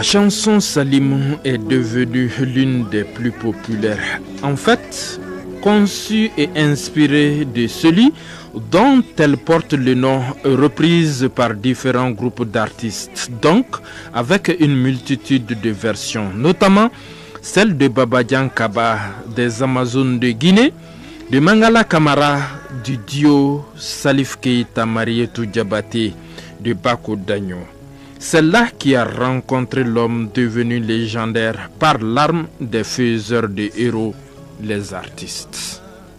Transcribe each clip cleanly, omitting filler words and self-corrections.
La chanson Salimou est devenue l'une des plus populaires. En fait, conçue et inspirée de celui dont elle porte le nom, reprise par différents groupes d'artistes, donc avec une multitude de versions, notamment celle de Baba Diankaba, des Amazones de Guinée, de Mangala Kamara, du duo Salif Keita Marietou Diabaté, de Bako Dagno. Celle-là qui a rencontré l'homme devenu légendaire par l'arme des faiseurs de héros, les artistes.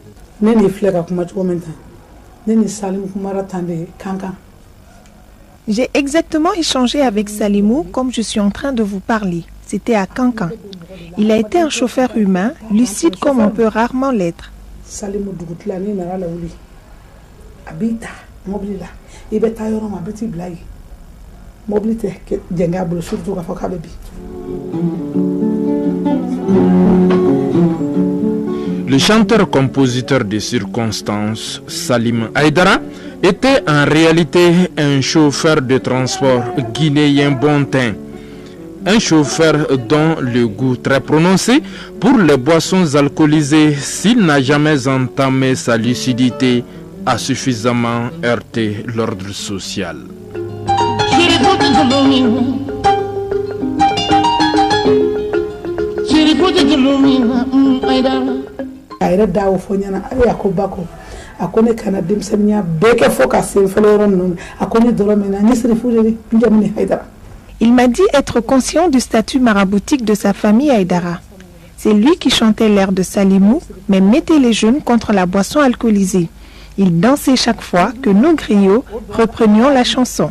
J'ai exactement échangé avec Salimou comme je suis en train de vous parler. C'était à Kankan. Il a été un chauffeur humain, lucide comme on peut rarement l'être. Le chanteur-compositeur de circonstances, Salim Haïdara, était en réalité un chauffeur de transport guinéen bon teint. Un chauffeur dont le goût très prononcé pour les boissons alcoolisées, s'il n'a jamais entamé sa lucidité, a suffisamment heurté l'ordre social. Il m'a dit être conscient du statut maraboutique de sa famille Haïdara. C'est lui qui chantait l'air de Salimou, mais mettait les jeunes contre la boisson alcoolisée. Il dansait chaque fois que nous griots reprenions la chanson.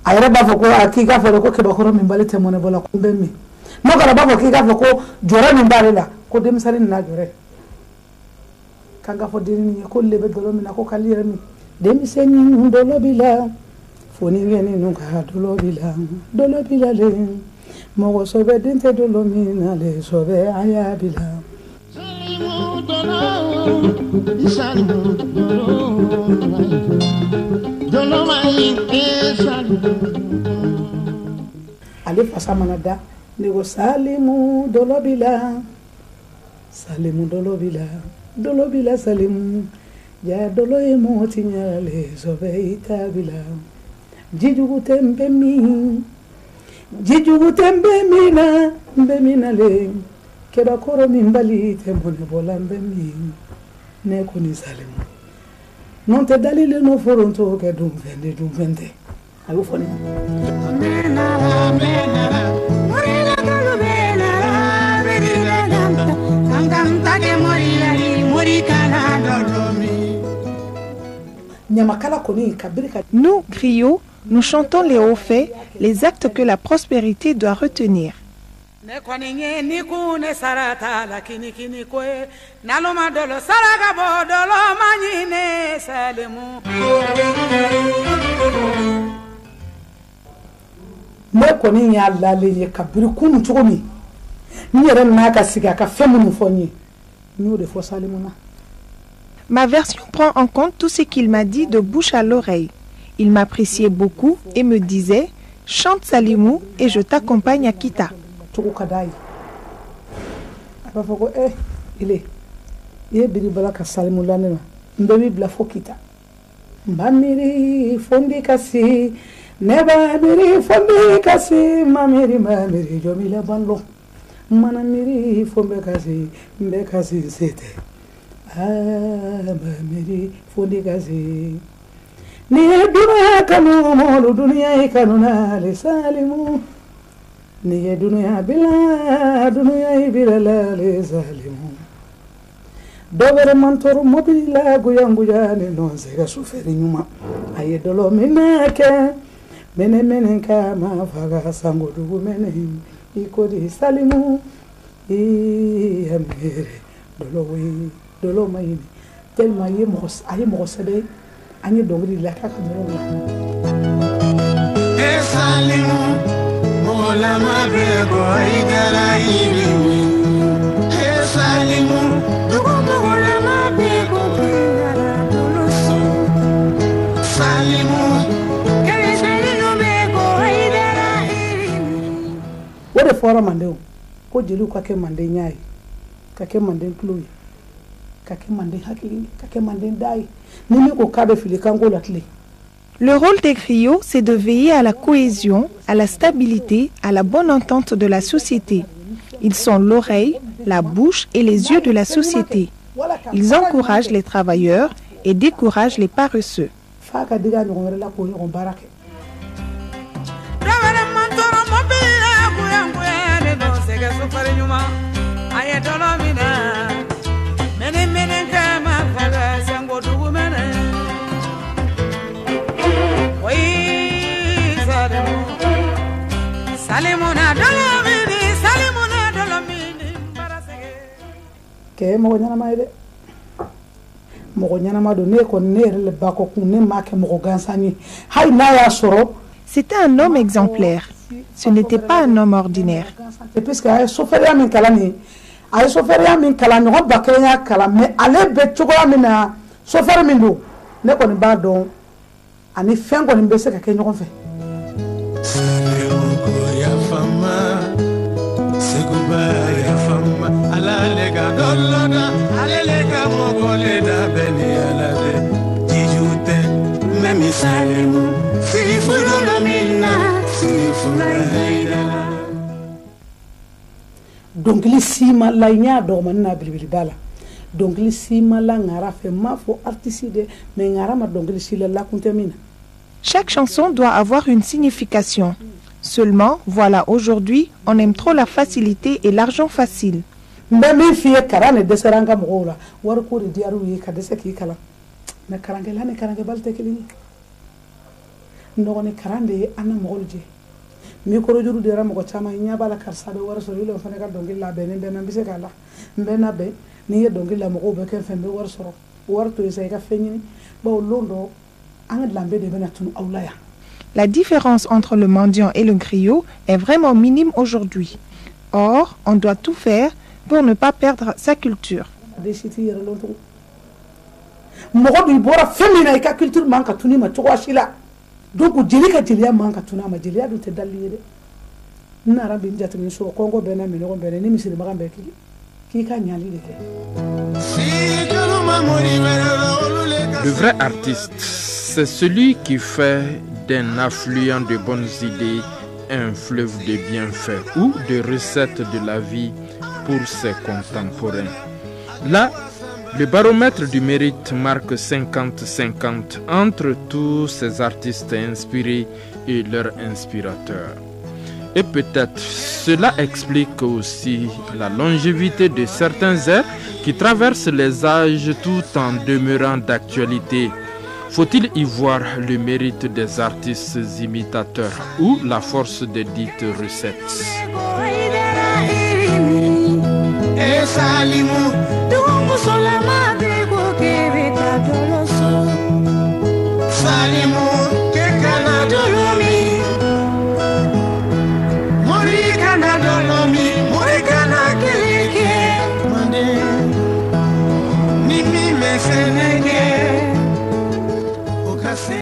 Ale fasa manada nego Salimou dolobila Salimou dolobila dolobila Salimou ya dolo e moti nyale sobe itabila jijugu tembe mina mbemina le keba koro mimbali tembone bola mbemi ne kuni Salimou non te dalile no foronto ke dum vende ayo foni Nous, griots, nous chantons les hauts faits, les actes que la prospérité doit retenir. Ma version prend en compte tout ce qu'il m'a dit de bouche à l'oreille. Il m'appréciait beaucoup et me disait « Chante Salimou et je t'accompagne à Kita ». Niye dunya bila le Salimou dovere mantoro mobila guyanguya ne non sega suferi nyuma aye dolo minake mene kama faga sango dugu mene ikodi Salimou i amere dolo mayini tellement aye mo sebe ani dongri la kaka dolo Salimou la madre Haïdara Ibimi Salimou la madre Haïdara Doloso Salimou de fora mandeo ko jeli ko ke mande nyaay ka ke mande kluyi ka ke mande hakili ka ke mande dai ni mi ko kabe fili kango latli. Le rôle des griots, c'est de veiller à la cohésion, à la stabilité, à la bonne entente de la société. Ils sont l'oreille, la bouche et les yeux de la société. Ils encouragent les travailleurs et découragent les paresseux. Ke mo nyana de mo nyana do ne ko ne le bako ku ne ma ke mo gansani hay na ya soro. C'était un homme exemplaire. Ce n'était pas un homme ordinaire. Et puisque ay soferia min kala ni ay soferia min kala no bakenya kala me ale be chokola min na sofer min do ne ko ni ba don ani fen ko ni be se ka ke nyokon fe. Donc li sima la nya do man na bilbil bala donc li sima la ngara fe ma fo artiste de mais ngara ma donc li sila la kuntemina. Chaque chanson doit avoir une signification. Seulement, voilà, aujourd'hui, on aime trop la facilité et l'argent facile. Mbemi fiye karane deseranga mola war ko de diaru yi ka dese ki kala na karange la ne karange balte kili no ne karande ana molje mi ko rojuru de ram ko chama nya bala karsa be war so yilo fane ka dongi la be ne be na bise kala be na be ni ye dongi la mo be ke fembe war soro war to sai ka fenyi ba londo an lambe de bena tun awlaya. La différence entre le mendiant et le griot est vraiment minime aujourd'hui. Or, on doit tout faire pour ne pas perdre sa culture. Le vrai artiste, c'est celui qui fait d'un affluent de bonnes idées un fleuve de bienfaits ou de recettes de la vie pour ses contemporains. Là, le baromètre du mérite marque 50-50 entre tous ces artistes inspirés et leurs inspirateurs. Et peut-être cela explique aussi la longévité de certains airs qui traversent les âges tout en demeurant d'actualité. Faut-il y voir le mérite des artistes imitateurs ou la force des dites recettes? Salimu